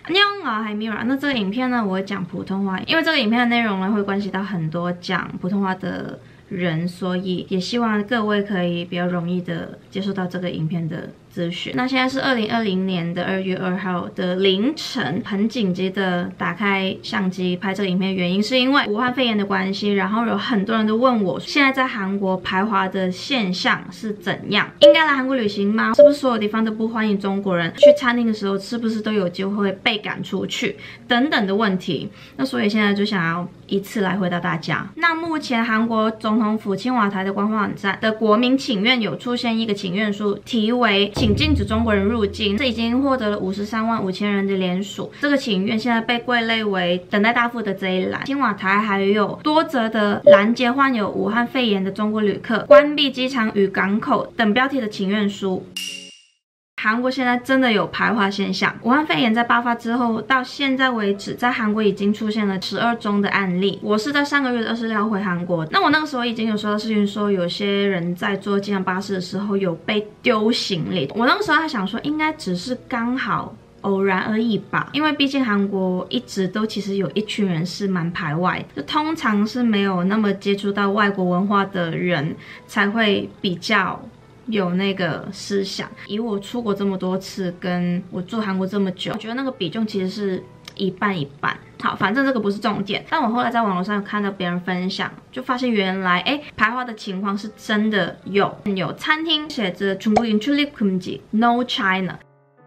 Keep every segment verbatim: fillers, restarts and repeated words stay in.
你好啊，海米尔。那这个影片呢，我会讲普通话，因为这个影片的内容呢，会关系到很多讲普通话的人，所以也希望各位可以比较容易的接受到这个影片的资讯。那现在是二零二零年的二月二号的凌晨，很紧急的打开相机拍这个影片，原因是因为武汉肺炎的关系，然后有很多人都问我，现在在韩国排华的现象是怎样？应该来韩国旅行吗？是不是所有地方都不欢迎中国人？去餐厅的时候是不是都有机会被赶出去？等等的问题。那所以现在就想要一次来回答大家。那目前韩国总统府青瓦台的官方网站的国民请愿有出现一个请愿书，题为请禁止中国人入境，这已经获得了五十三万五千人的联署。这个请愿现在被归类为等待答复的这一栏。青瓦台还有多则的拦截患有武汉肺炎的中国旅客、关闭机场与港口等标题的请愿书。韩国现在真的有排华现象。武汉肺炎在爆发之后，到现在为止，在韩国已经出现了十二宗的案例。我是在上个月的二十六号回韩国，那我那个时候已经有收到视讯说，有些人在坐机场巴士的时候有被丢行李。我那个时候还想说，应该只是刚好偶然而已吧，因为毕竟韩国一直都其实有一群人是蛮排外的，就通常是没有那么接触到外国文化的人才会比较有那个思想。以我出国这么多次，跟我住韩国这么久，我觉得那个比重其实是一半一半。好，反正这个不是重点。但我后来在网络上有看到别人分享，就发现原来哎排华的情况是真的有，有餐厅写着중국인 출입금지 No China。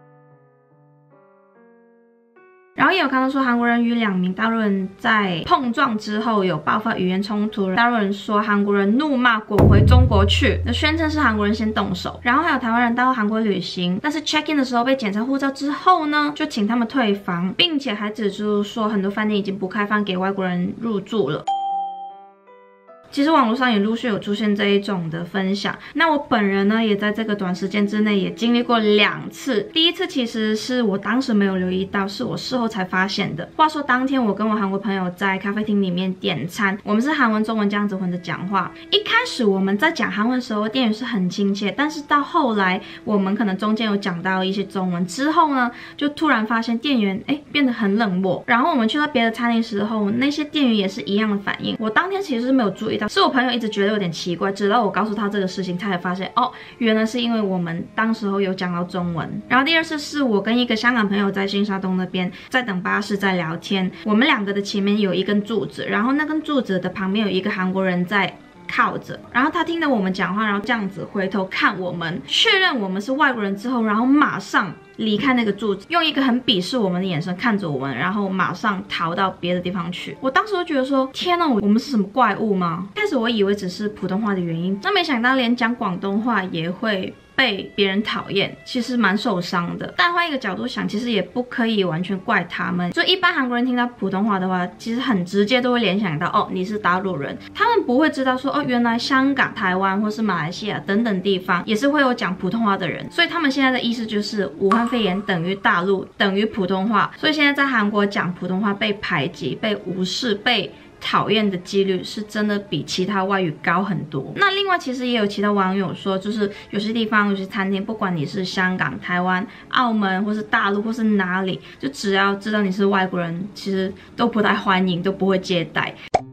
然后也有看到说，韩国人与两名大陆人在碰撞之后有爆发语言冲突，大陆人说韩国人怒骂滚回中国去，那宣称是韩国人先动手。然后还有台湾人到韩国旅行，但是 check in 的时候被检查护照之后呢，就请他们退房，并且还指出说很多饭店已经不开放给外国人入住了。其实网络上也陆续有出现这一种的分享，那我本人呢，也在这个短时间之内也经历过两次。第一次其实是我当时没有留意到，是我事后才发现的。话说当天我跟我韩国朋友在咖啡厅里面点餐，我们是韩文、中文这样子混着讲话。一开始我们在讲韩文的时候，店员是很亲切，但是到后来我们可能中间有讲到一些中文之后呢，就突然发现店员哎变得很冷漠。然后我们去到别的餐厅时候，那些店员也是一样的反应。我当天其实是没有注意到。是我朋友一直觉得有点奇怪，直到我告诉他这个事情，他才发现哦，原来是因为我们当时候有讲到中文。然后第二次是我跟一个香港朋友在新沙东那边在等巴士在聊天，我们两个的前面有一根柱子，然后那根柱子的旁边有一个韩国人在靠着，然后他听到我们讲话，然后这样子回头看我们，确认我们是外国人之后，然后马上离开那个柱子，用一个很鄙视我们的眼神看着我们，然后马上逃到别的地方去。我当时就觉得说，天哪，我们是什么怪物吗？开始我以为只是普通话的原因，那没想到连讲广东话也会被别人讨厌，其实蛮受伤的。但换一个角度想，其实也不可以完全怪他们。就一般韩国人听到普通话的话，其实很直接都会联想到哦，你是大陆人。他们不会知道说哦，原来香港、台湾或是马来西亚等等地方也是会有讲普通话的人。所以他们现在的意思就是武汉肺炎等于大陆等于普通话。所以现在在韩国讲普通话被排挤、被无视、被讨厌的几率是真的比其他外语高很多。那另外其实也有其他网友说，就是有些地方有些餐厅，不管你是香港、台湾、澳门或是大陆或是哪里，就只要知道你是外国人，其实都不太欢迎，都不会接待。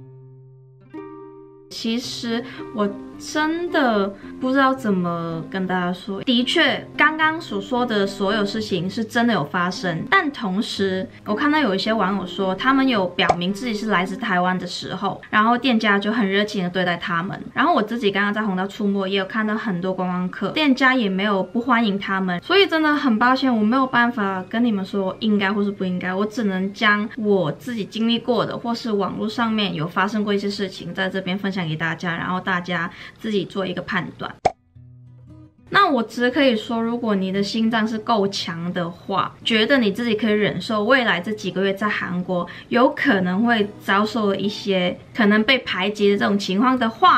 其实我真的不知道怎么跟大家说，的确刚刚所说的所有事情是真的有发生，但同时我看到有一些网友说，他们有表明自己是来自台湾的时候，然后店家就很热情的对待他们。然后我自己刚刚在弘道出没，也有看到很多观光客，店家也没有不欢迎他们。所以真的很抱歉，我没有办法跟你们说应该或是不应该，我只能将我自己经历过的，或是网络上面有发生过一些事情，在这边分享给大家，然后大家自己做一个判断。那我只可以说，如果你的心脏是够强的话，觉得你自己可以忍受未来这几个月在韩国有可能会遭受一些可能被排挤的这种情况的话，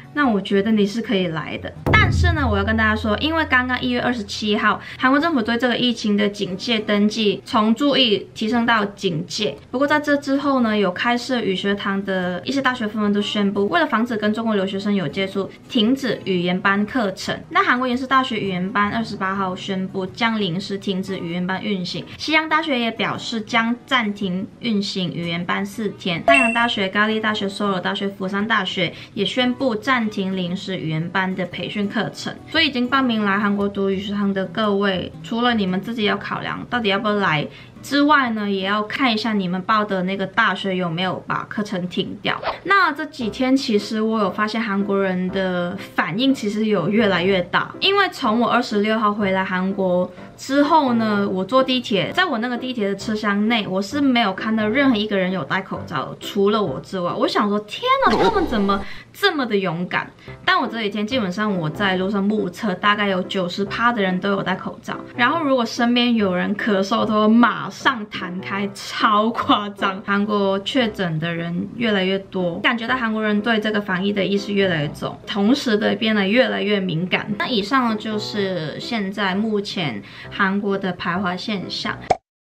那我觉得你是可以来的。但是呢，我要跟大家说，因为刚刚一月二十七号，韩国政府对这个疫情的警戒登记从注意提升到警戒。不过在这之后呢，有开设语学堂的一些大学纷纷都宣布，为了防止跟中国留学生有接触，停止语言班课程。那韩国延世大学语言班二十八号宣布将临时停止语言班运行，西洋大学也表示将暂停运行语言班四天。太阳大学、高丽大学、首尔大学、釜山大学也宣布暂停临时语言班的培训课程。所以已经报名来韩国读语学堂的各位，除了你们自己要考量到底要不要来之外呢，也要看一下你们报的那个大学有没有把课程停掉。那这几天其实我有发现韩国人的反应其实有越来越大，因为从我二十六号回来韩国之后呢，我坐地铁，在我那个地铁的车厢内，我是没有看到任何一个人有戴口罩，除了我之外。我想说，天哪，他们怎么这么的勇敢？但我这几天基本上我在路上目测，大概有 百分之九十 的人都有戴口罩。然后如果身边有人咳嗽的话，马上弹开，超夸张。韩国确诊的人越来越多，感觉到韩国人对这个防疫的意识越来越重，同时的变得越来越敏感。那以上呢就是现在目前韩国的排华现象。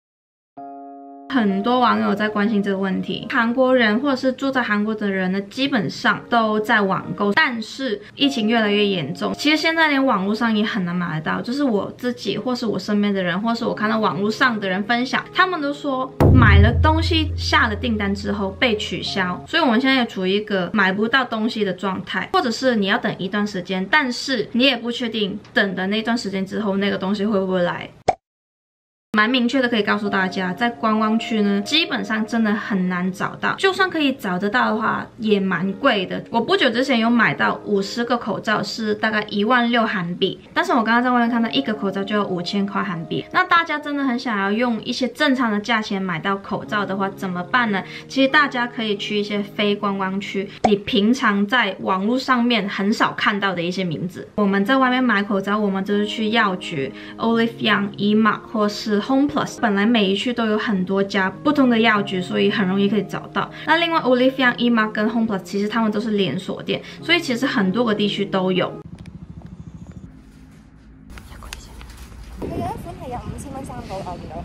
很多网友在关心这个问题，韩国人或者是住在韩国的人呢，基本上都在网购，但是疫情越来越严重，其实现在连网络上也很难买得到。就是我自己，或是我身边的人，或是我看到网络上的人分享，他们都说买了东西下了订单之后被取消，所以我们现在也处于一个买不到东西的状态，或者是你要等一段时间，但是你也不确定等的那段时间之后那个东西会不会来。蛮明确的可以告诉大家，在观光区呢，基本上真的很难找到，就算可以找得到的话，也蛮贵的。我不久之前有买到五十个口罩，是大概一万六韩币，但是我刚刚在外面看到一个口罩就要五千块韩币。那大家真的很想要用一些正常的价钱买到口罩的话，怎么办呢？其实大家可以去一些非观光区，你平常在网络上面很少看到的一些名字。我们在外面买口罩，我们就是去药局、Olive Young、E M A 或是Home Plus， 本来每一区都有很多家不同的药局，所以很容易可以找到。那另外 Olive Young、E M A 跟 Home Plus 其实他们都是连锁店，所以其实很多个地区都有。 佢有一款係有五千蚊三個，我見到。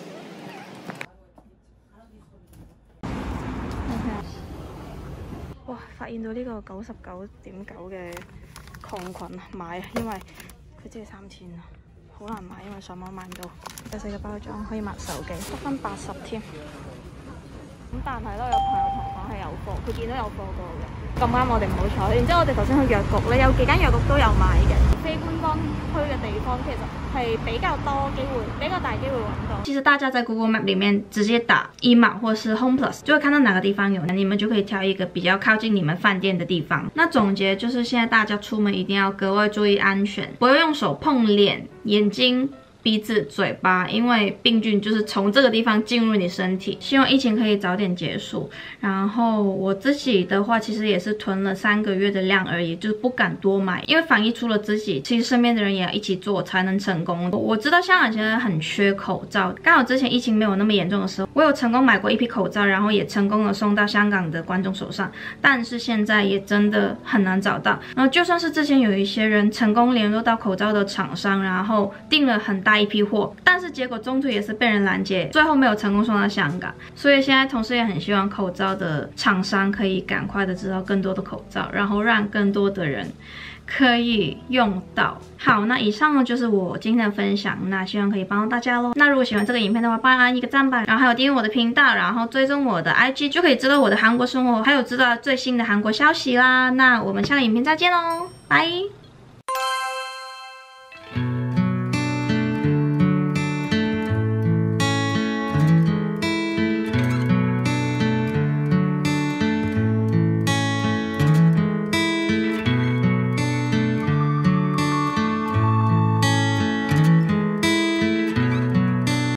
哇！發現到呢個九十九點九嘅抗菌買啊，因為佢只係三千啊。好難買，因為上網買唔到。有四個包裝可以抹手機，得返八十添。咁但係都有朋友同我講係有貨，佢見到有貨過嘅。咁啱我哋唔好彩，然之後我哋頭先去藥局咧，有幾間藥局都有買嘅。非官方區嘅地方其實係比較多機會，比較大機會揾到。其實大家在 Google Map 裡面直接打 E M A 或是 Home Plus， 就會看到哪個地方有，你們就可以挑一個比較靠近你們飯店的地方。那總結就是現在大家出門一定要格外注意安全，不要用手碰臉、眼睛、鼻子、嘴巴，因为病菌就是从这个地方进入你身体。希望疫情可以早点结束。然后我自己的话，其实也是囤了三个月的量而已，就是不敢多买，因为防疫除了自己，其实身边的人也要一起做才能成功。我知道香港现在很缺口罩，刚好之前疫情没有那么严重的时候，我有成功买过一批口罩，然后也成功的送到香港的观众手上。但是现在也真的很难找到。然后就算是之前有一些人成功联络到口罩的厂商，然后订了很大一批货，但是结果中途也是被人拦截，最后没有成功送到香港。所以现在同时也很希望口罩的厂商可以赶快的制造更多的口罩，然后让更多的人可以用到。好，那以上呢就是我今天的分享，那希望可以帮到大家咯。那如果喜欢这个影片的话，帮我按一个赞吧，然后还有订阅我的频道，然后追踪我的 I G， 就可以知道我的韩国生活，还有知道最新的韩国消息啦。那我们下个影片再见咯，拜。